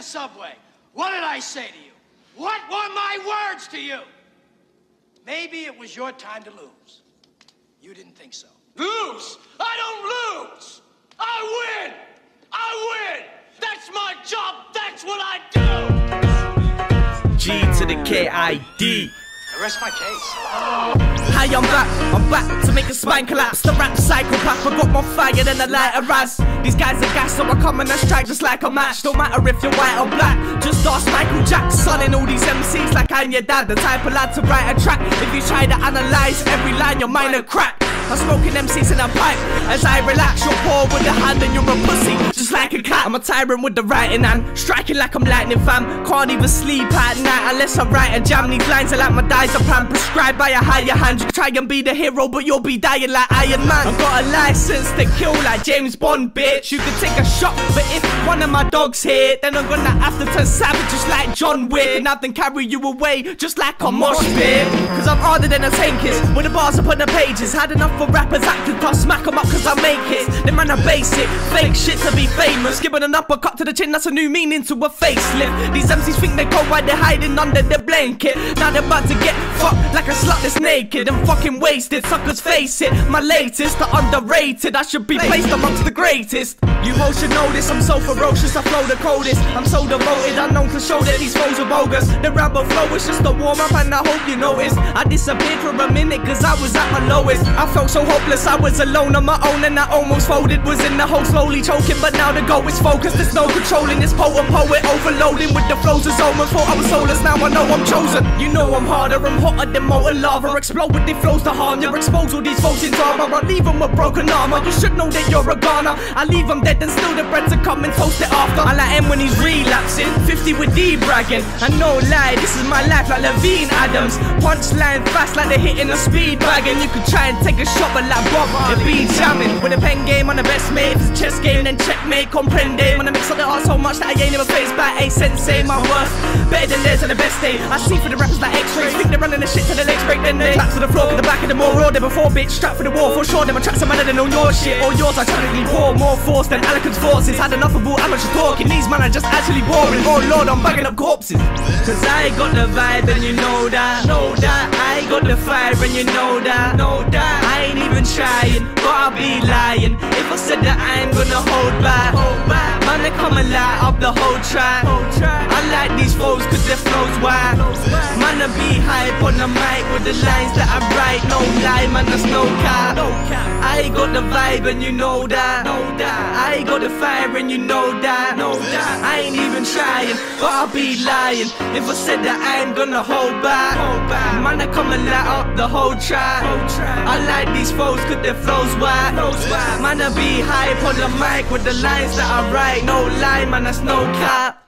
subway. What did I say to you? What were my words to you? Maybe it was your time to lose. You didn't think so. Lose? I don't lose! I win! I win! That's my job! That's what I do! G to the K-I-D. Arrest my case. Hi, I'm back to make a spine collapse. The rap psychopath, I got more fire than a lighter raz. These guys are gas, so I come and I strike just like a match. Don't matter if you're white or black, just ask Michael Jackson and all these MCs like I'm your dad. The type of lad to write a track. If you try to analyze every line, your mind will crack. I'm smoking MCs in a pipe as I relax. You're poor with the hand and you're a pussy, just like a cat. I'm a tyrant with the writing hand, striking like I'm lightning fam. Can't even sleep at night unless I write a jam. These lines are like my diazepam, prescribed by a higher hand. You try and be the hero, but you'll be dying like Iron Man. I've got a license to kill like James Bond, bitch. You can take a shot, but if one of my dogs hit, then I'm gonna have to turn savage just like John Wick, and have them carry you away just like a mosh pit. Cause I'm harder than a tankers, with the bars up on the pages. Had enough for rappers acting tough, smack them up cause I make it. Them man are basic, fake shit to be famous. Giving an uppercut to the chin, that's a new meaning to a facelift. These MCs think they go while they're hiding under their blanket. Now they're about to get fucked like a slut that's naked and fucking wasted. Suckers face it, my latest, the underrated. I should be placed amongst the greatest. You hoes should know this, I'm so ferocious, I flow the coldest. I'm so devoted, unknown to show that these foes are bogus. The Rambo flow is just a warm up and I hope you noticed. I disappeared for a minute cause I was at my lowest. I felt so hopeless, I was alone on my own and I almost folded. Was in the hole slowly choking, but now the goal is focused. There's no controlling this potent poet, overloading with the flows of Zoman. Thought I was soulless, now I know I'm chosen. You know I'm harder, I'm hotter than molten lava. Explode with the flows to harm you, expose all these foes in drama. I leave them with broken armor, you should know that you're a goner. I leave them dead and still the bread to come and toast it after. I like him when he's relapsing, 50 with D bragging. I no lie, this is my life like Levine Adams. Punchline fast like they're hitting a speed wagon. You could try and take a shot but like Bob, it be jamming. With a pen game on the best mate, if it's a chess game then checkmate, comprende. When I mix up the art so much that I ain't never faced by a sensei. My worst, better than theirs and the best day. I see for the rappers like x-rays, think they're running the shit till the legs break, then they clap to the floor, at the back of the more raw than before, bitch. Strapped for the war, for sure, them tracks are better than all your shit. All yours I technically pour, more force than Alican's forces. Had enough of all amateur talking, these man are just actually boring. Oh lord, I'm bagging up corpses. Cause I got the vibe and you know that, I got the fire and you know that, I ain't even trying, but I'll be lying if I said that I ain't gonna hold back. Man, they come and light up the whole track. I like these flows cause their flows wide. Man, I be hype on the mic with the lines that I write. No lie, man, there's no cap. I got the vibe and you know that, I got the fire and you know that, I ain't even trying, but I'll be lying if I said that I ain't gonna hold back. Man, I come and light up the whole track. I like these flows cause their flows wide. Man, I be hype on the mic with the lines that I write. No lie, man, that's no cap.